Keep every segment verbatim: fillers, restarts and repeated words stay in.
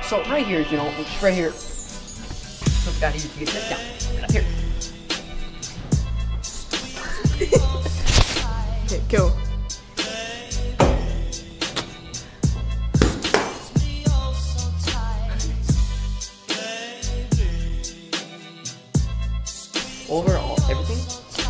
So right here, you know, just right here. So we gotta use to get this down. Right up here. Okay, go. Overall, everything.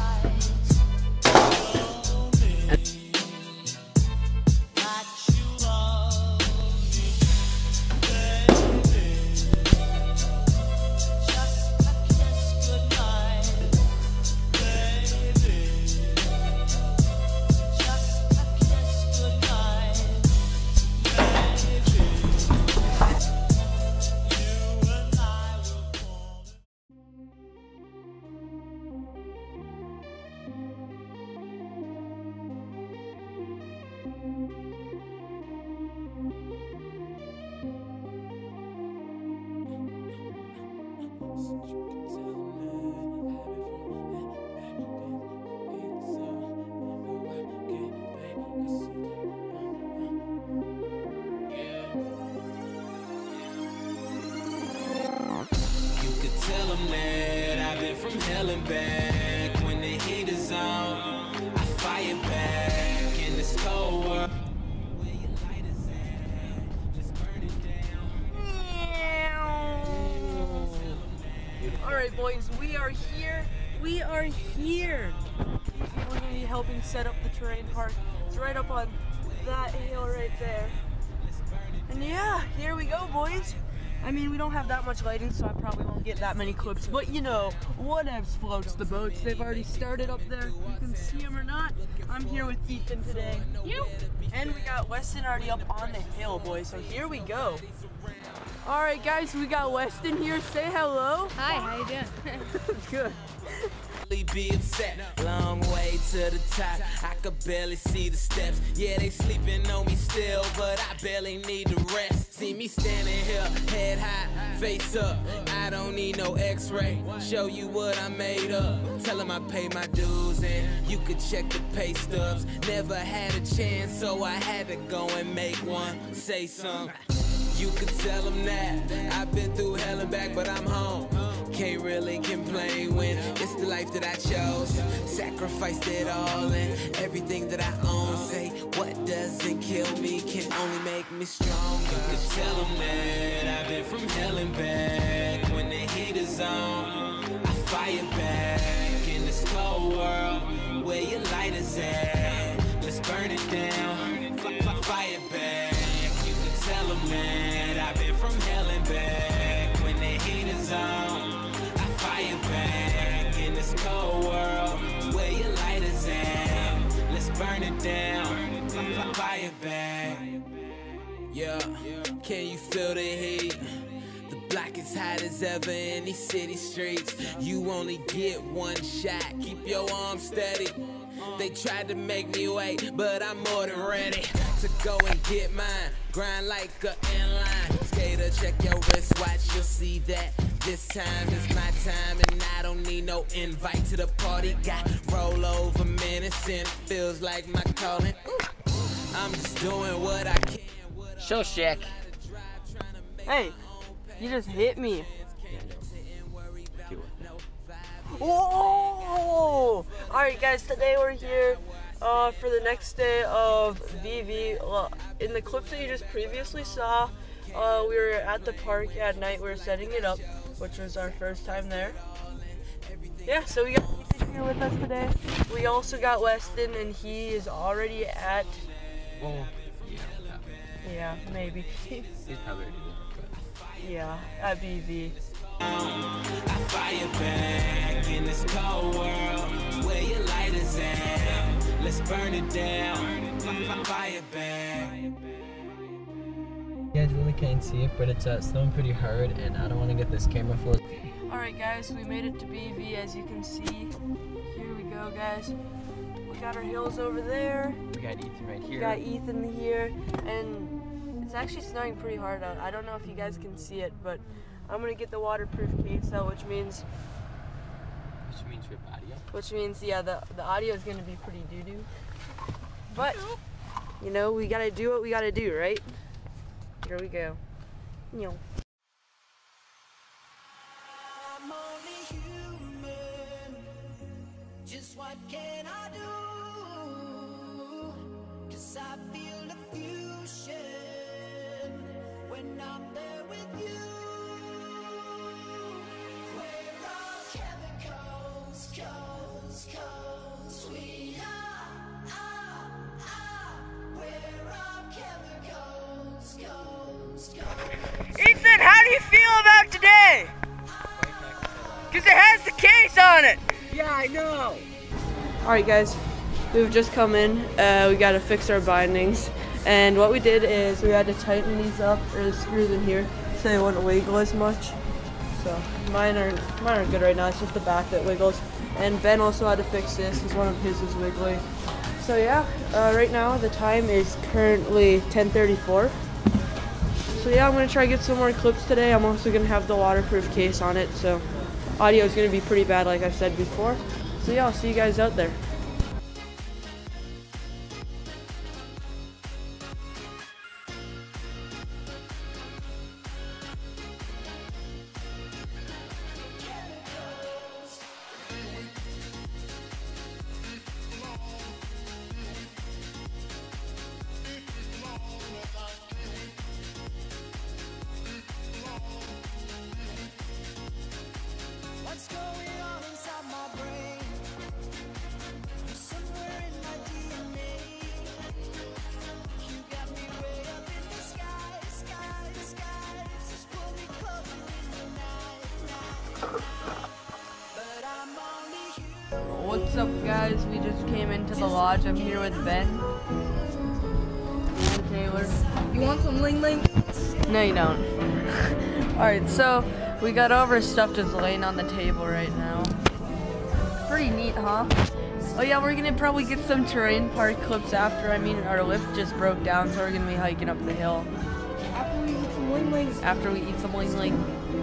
Tell them that I've been from hell and back. When the heat is on, I fire back in this cold world. Where your light is at, let's burn it down. Alright boys, we are here. We are here. We're going to be helping set up the terrain park. It's right up on that hill right there. And yeah, here we go boys. I mean, we don't have that much lighting, so I probably won't get that many clips, but you know, whatevs floats the boats. They've already started up there. You can see them or not. I'm here with Ethan today. You. And we got Weston already up on the hill, boys, so here we go. All right, guys, we got Weston here. Say hello. Hi, how you doing? Good. Be upset. Long way to the top, I could barely see the steps. Yeah, they sleeping on me still, but I barely need to rest. See me standing here, head high, face up. I don't need no x-ray, show you what I made up. Tell them I pay my dues and you could check the pay stubs. Never had a chance, so I had to go and make one. Say something. You could tell them that I've been through hell and back, but I'm home. Can't really complain when it's the life that I chose. Sacrificed it all and everything that I own. Say what doesn't kill me can only make me stronger. You could tell them that I've been from hell and back. When the heat is on, I fire back in this cold world. Where your light is at, let's burn it down. Fire back. Tell them that I've been from hell and back. When the heat is on, I fire back in this cold world. Where your light is at, let's burn it down. Fire back. Yeah, can you feel the heat? The block is hot as ever in these city streets. You only get one shot, keep your arms steady. They tried to make me wait, but I'm more than ready to go and get mine. Grind like a inline skater, check your wristwatch, you'll see that this time is my time, and I don't need no invite to the party. Got roll over minutes and it feels like my calling. Ooh, I'm just doing what I can. So sick. Hey, you just hit me. Oh! Alright guys, today we're here uh, for the next day of V V. Uh, in the clips that you just previously saw, uh, we were at the park at night. We were setting it up, which was our first time there. Yeah, so we got Ethan here with us today. We also got Weston, and he is already at... Well, yeah. Yeah, maybe. He's probably already there, but... Yeah, at V V. I fire back in this cold world. Where your light is at, let's burn it down. Fire back. You guys really can't see it, but it's uh, snowing pretty hard, and I don't want to get this camera full. Alright guys, we made it to B V, as you can see. Here we go guys. We got our hills over there. We got Ethan right here. We got Ethan here, and it's actually snowing pretty hard out. I don't know if you guys can see it, but I'm gonna get the waterproof case out, which means Which means for audio? Which means, yeah, the, the audio is gonna be pretty doo-doo. But, you know, we gotta do what we gotta do, right? Here we go. You know. I'm only human. Just what can I do? 'Cause I feel the fusion when I'm there with you. We're all chemicals, coals, coals. We are, are, are. We're all chemicals, coals, coals. Ethan, how do you feel about today? Because it has the case on it. Yeah, I know. Alright guys, we've just come in. Uh, we got to fix our bindings. And what we did is we had to tighten these up, or the screws in here, so they wouldn't wiggle as much. So mine are, mine are good right now. It's just the back that wiggles. And Ben also had to fix this because one of his is wiggly. So yeah, uh, right now the time is currently ten thirty-four. So yeah, I'm going to try to get some more clips today. I'm also going to have the waterproof case on it, so audio is going to be pretty bad like I said before. So yeah, I'll see you guys out there. What's going on inside my brain? Somewhere in my D N A. You got me way up in the sky, sky, sky. Just pull me closer in the night, night, night. But I'm only human. What's up guys? We just came into the lodge. I'm here with Ben and Taylor. You want some ling ling? No you don't. Alright, so we got all of our stuff just laying on the table right now. Pretty neat, huh? Oh yeah, we're gonna probably get some terrain park clips after. I mean, our lift just broke down, so we're gonna be hiking up the hill. After we eat some ling ling. After we eat some ling ling.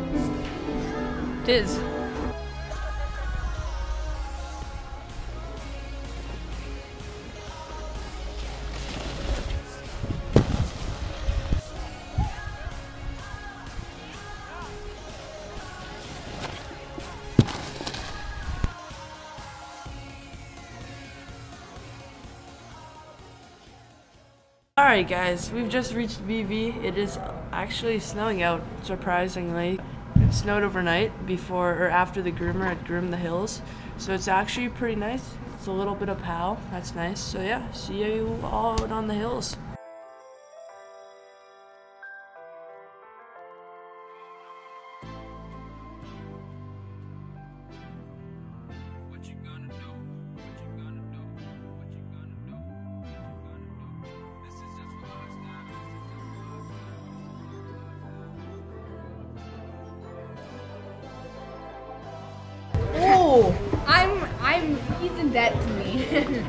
Tiz. Alright guys, we've just reached B V. It is actually snowing out, surprisingly. It snowed overnight before or after the groomer had groomed the hills. So it's actually pretty nice. It's a little bit of pow. That's nice. So yeah, see you all out on the hills. Oh, I'm I'm he's in debt to me.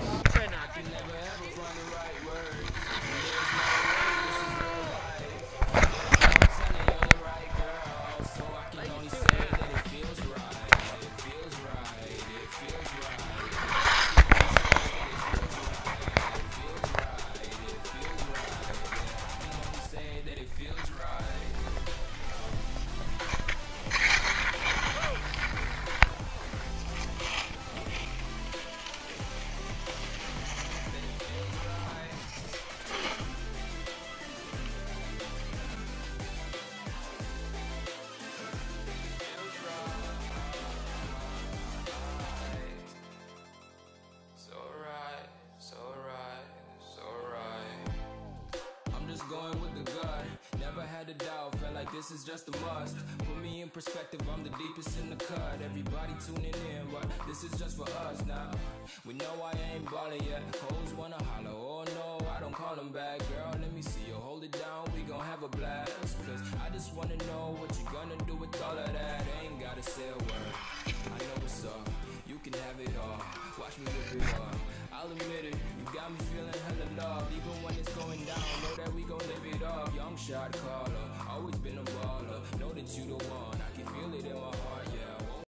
Going with the gut, never had a doubt, felt like this is just a must. Put me in perspective, I'm the deepest in the cut. Everybody tuning in, but this is just for us now. We know I ain't ballin' yet, hoes wanna holler, oh no, I don't call them back. Girl, let me see you hold it down, we gon' have a blast. Cause I just wanna know what you gonna do with all of that. Ain't gotta say a word, I know what's up, you can have it all. Watch me whip it up, I'll admit it, you got me feeling hella love. Even when it's going down, know that we gon' live it up. Young shot caller, always been a